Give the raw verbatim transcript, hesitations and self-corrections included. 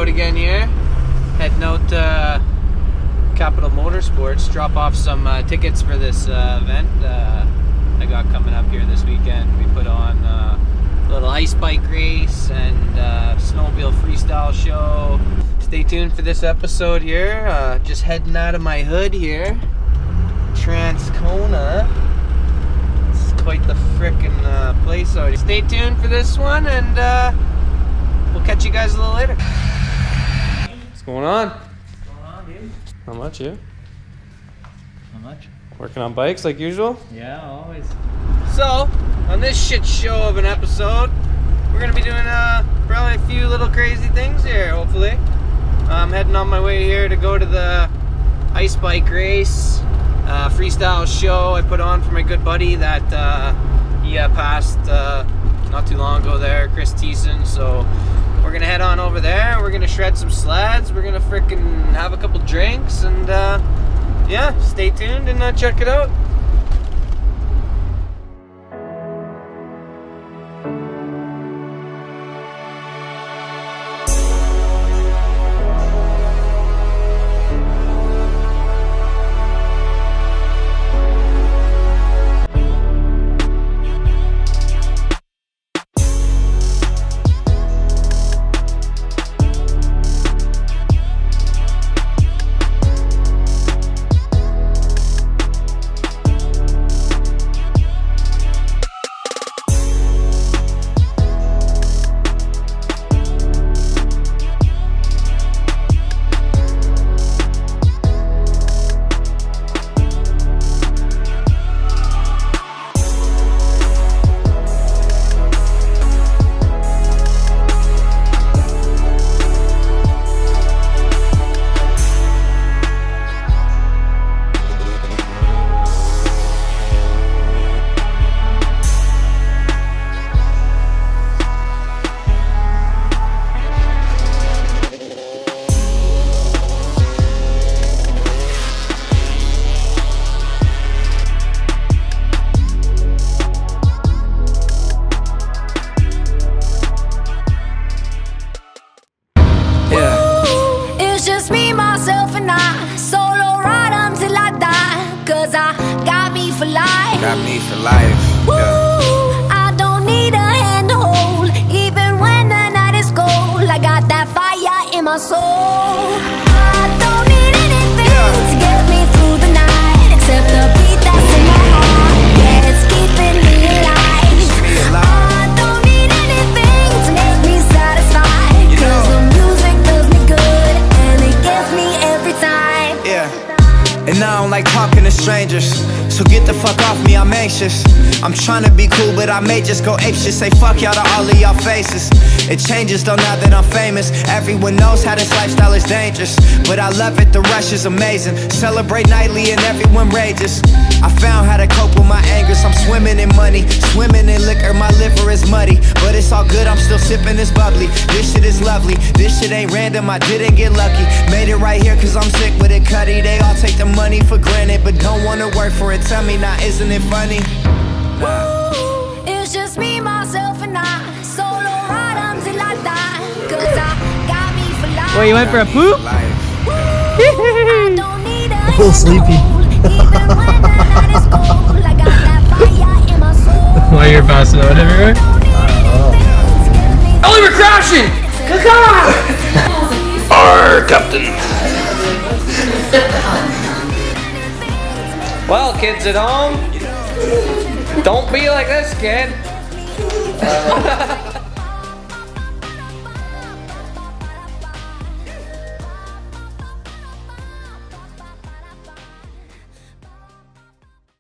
episode again here. Heading out to uh, Capitolmotosports, drop off some uh, tickets for this uh, event uh, I got coming up here this weekend. We put on uh, a little ice bike race and uh, snowmobile freestyle show. Stay tuned for this episode here. Uh, just heading out of my hood here, Transcona. It's quite the frickin' uh, place out here. Stay tuned for this one, and uh, we'll catch you guys a little later. What's going on? What's going on, dude? Not much, you? Not much. Working on bikes like usual? Yeah, always. So, on this shit show of an episode, we're gonna be doing uh, probably a few little crazy things here, hopefully. I'm heading on my way here to go to the ice bike race, uh, freestyle show I put on for my good buddy that uh, he uh, passed uh, not too long ago there, Chris Thiessen. So we're gonna head on over there. We're gonna shred some sleds. We're gonna frickin' have a couple drinks, and uh, yeah, stay tuned and uh, check it out. Got me for life. Woo, yeah. I don't need a hand to hold, even when the night is cold. I got that fire in my soul. I don't need anything yeah. to get me through the night, except the beat that's in my heart. Yeah, it's keeping me alive. Me alive. I don't need anything to make me satisfied, you cause know. The music does me good, and it gets me every time. Yeah. And I don't like talking to strangers, so get the fuck off me, I'm anxious. I'm trying to be cool, but I may just go apeshit. Say fuck y'all to all of y'all faces. It changes though now that I'm famous. Everyone knows how this lifestyle is dangerous, but I love it, the rush is amazing. Celebrate nightly and everyone rages. I found how to cope with my angers. I'm swimming in money, swimming in liquor. My liver is muddy, but it's all good, I'm still sipping this bubbly. This shit is lovely, this shit ain't random, I didn't get lucky. Made it right here cause I'm sick with it, Cuddy. They all take the money for granted, but don't wanna work for it. Tell me now, isn't it funny? Nah. Ooh, it's just me, myself, and I. Solo ride until I die, cause I got me for life. Well, you went for a poop? I don't need a little sleepy. Even when the night is cold, I got that fire in my soul. Why you're passing out everywhere? Oh, we were crashing! Our captain. Well, kids at home, don't be like this, kid. Uh,